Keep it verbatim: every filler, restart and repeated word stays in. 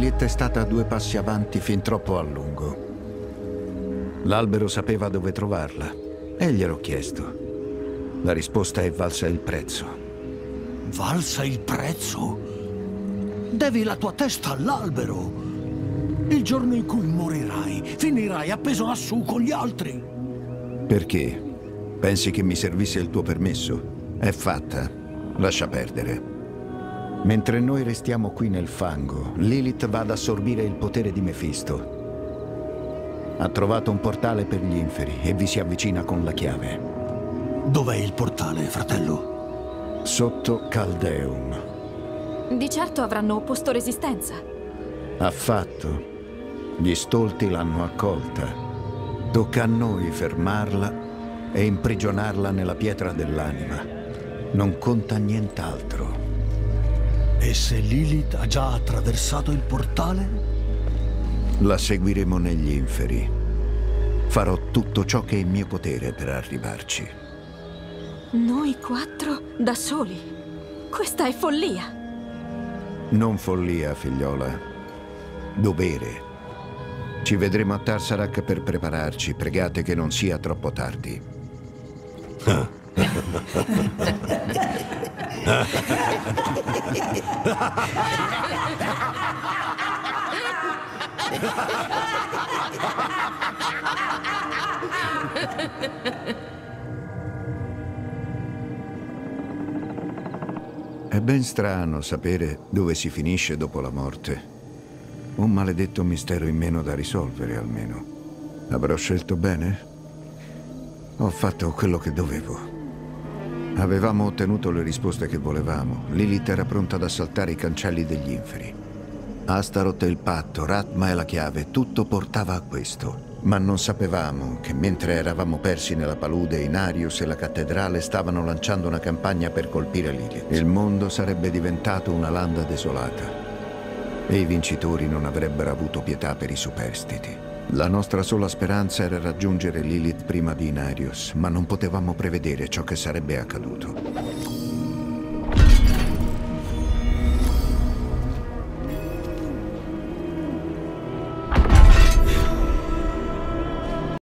Lilith è stata a due passi avanti fin troppo a lungo. L'albero sapeva dove trovarla e gliel'ho chiesto. La risposta è valsa il prezzo. Valsa il prezzo? Devi la tua testa all'albero. Il giorno in cui morirai, finirai appeso lassù con gli altri. Perché? Pensi che mi servisse il tuo permesso? È fatta. Lascia perdere. Mentre noi restiamo qui nel fango, Lilith va ad assorbire il potere di Mefisto. Ha trovato un portale per gli inferi e vi si avvicina con la chiave. Dov'è il portale, fratello? Sotto Caldeum. Di certo avranno opposto resistenza. Affatto. Gli stolti l'hanno accolta. Tocca a noi fermarla e imprigionarla nella pietra dell'anima. Non conta nient'altro. E se Lilith ha già attraversato il portale? La seguiremo negli inferi. Farò tutto ciò che è in mio potere per arrivarci. Noi quattro da soli? Questa è follia! Non follia, figliola. Dovere. Ci vedremo a Tarsarak per prepararci. Pregate che non sia troppo tardi. È ben strano sapere dove si finisce dopo la morte. Un maledetto mistero in meno da risolvere, almeno. Avrò scelto bene? Ho fatto quello che dovevo. Avevamo ottenuto le risposte che volevamo. Lilith era pronta ad assaltare i cancelli degli inferi. Astaroth e il patto, Rathma e la chiave, tutto portava a questo. Ma non sapevamo che mentre eravamo persi nella palude, Inarius e la cattedrale stavano lanciando una campagna per colpire Lilith. Il mondo sarebbe diventato una landa desolata e i vincitori non avrebbero avuto pietà per i superstiti. La nostra sola speranza era raggiungere Lilith prima di Inarius, ma non potevamo prevedere ciò che sarebbe accaduto.